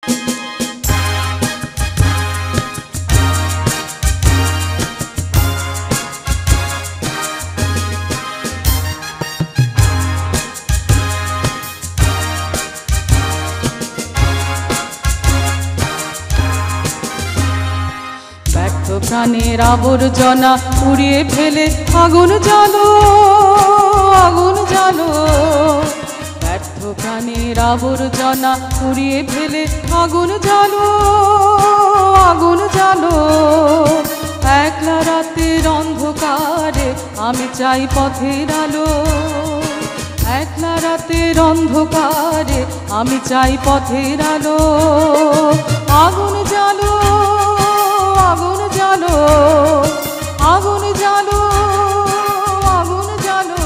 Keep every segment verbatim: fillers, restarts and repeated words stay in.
প্রাণের আবর্জনা পুড়িয়ে ফেলে আগুন জ্বালো, আগুন জ্বালো। ব্যর্থ প্রাণের আবর্জনা পুড়িয়ে ফেলে আগুন জ্বালো, আগুন জ্বালো। একলা রাতের অন্ধকারে আমি চাই পথের আলো, একলা রাতের অন্ধকারে আমি চাই পথের আলো। আগুন জ্বালো, আগুন জ্বালো, আগুন জ্বালো, আগুন জ্বালো।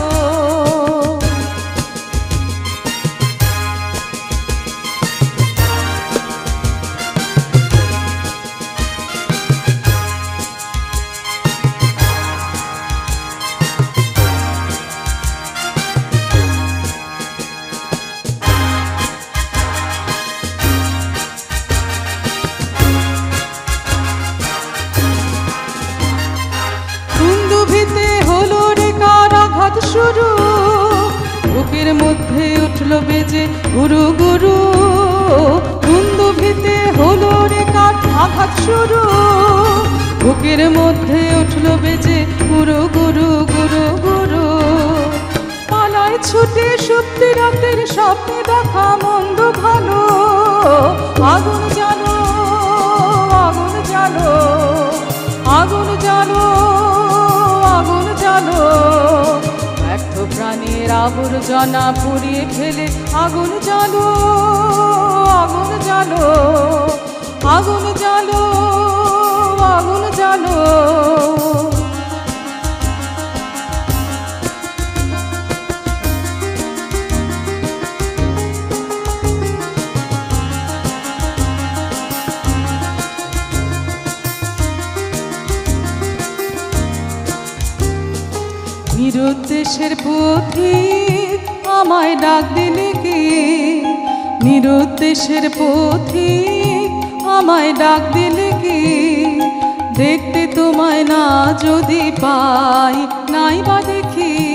শুরু বুকের মধ্যে উঠল বেজে গুরু গুরু, দুন্দুভিতে হলো রে কার আঘাত শুরু। বুকের মধ্যে উঠল বেজে গুরু গুরু গুরু গুরু। পালায় ছুটে সত্যি রাতের স্বপ্নে দেখা মন্দ ভালো। আগুন জ্বালো, আগুন জ্বালো, আগুন জ্বালো, আগুন জ্বালো। ব্যর্থ প্রাণের আবর্জনা পুড়িয়ে ফেলে আগুন জ্বালো, আগুন জ্বালো, আগুন জ্বালো, আগুন জ্বালো। নিরুদ্দেশের পথিক আমায় ডাক দিলে কি, নিরুদ্দেশের পথিক আমায় ডাক দিলে কি। দেখতে তোমায় না যদি পাই নাই বা দেখি,